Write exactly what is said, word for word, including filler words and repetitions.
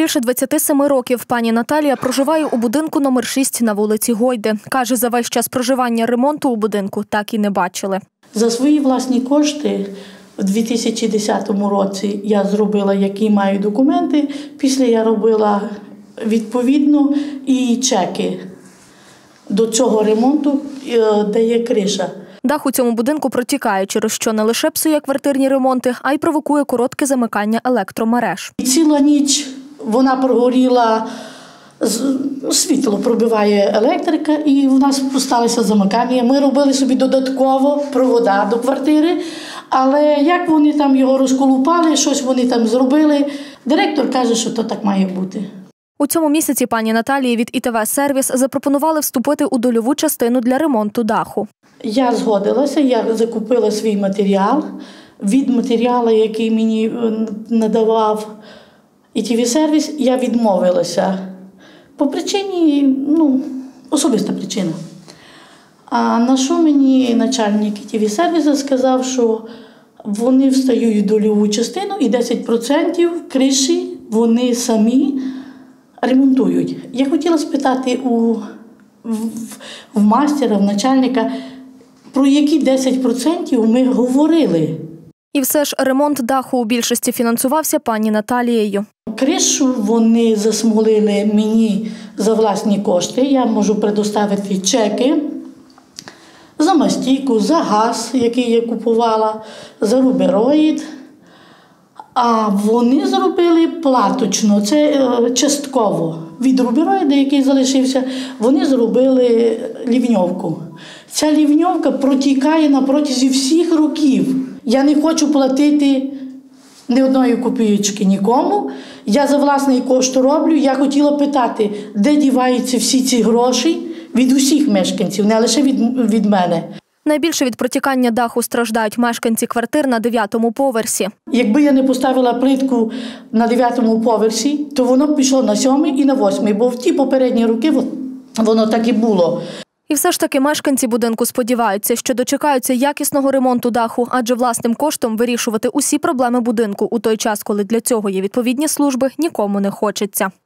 Більше двадцяти семи років пані Наталія проживає у будинку номер шість на вулиці Гойди. Каже, за весь час проживання ремонту у будинку так і не бачили. За свої власні кошти у дві тисячі десятому році я зробила, які маю документи. Після я робила відповідно і чеки до цього ремонту, де є криша. Дах у цьому будинку протікає, через що не лише псує квартирні ремонти, а й провокує коротке замикання електромереж. Ціла ніч вона прогоріла, світло пробиває електрика і в нас сталося замикання. Ми робили собі додатково провода до квартири, але як вони там його розколупали, щось вони там зробили, директор каже, що то так має бути. У цьому місяці пані Наталії від І Те Ве-сервіс запропонували вступити у дольову частину для ремонту даху. Я згодилася, я закупила свій матеріал. Від матеріалу, який мені надавав І Те Ве-сервіс, я відмовилася. По причині, ну, особиста причина. А на що мені начальник І Те Ве-сервісу сказав, що вони встають в дольову частину і десять відсотків криші вони самі ремонтують. Я хотіла спитати у в, в мастера, в начальника, про які десять відсотків ми говорили. І все ж ремонт даху у більшості фінансувався пані Наталією. Кришу вони засмолили мені за власні кошти. Я можу предоставити чеки за мастійку, за газ, який я купувала, за рубероїд. А вони зробили платочно, це частково. Від рубероїда, який залишився, вони зробили лівньовку. Ця лівньовка протікає на протязі всіх років. Я не хочу платити ні одної копійки нікому. Я за власний кошт роблю. Я хотіла питати, де діваються всі ці гроші від усіх мешканців, не лише від, від мене. Найбільше від протікання даху страждають мешканці квартир на дев'ятому поверсі. Якби я не поставила плитку на дев'ятому поверсі, то воно б пішло на сьомий і на восьмий, бо в ті попередні роки воно так і було. І все ж таки мешканці будинку сподіваються, що дочекаються якісного ремонту даху, адже власним коштом вирішувати усі проблеми будинку у той час, коли для цього є відповідні служби, нікому не хочеться.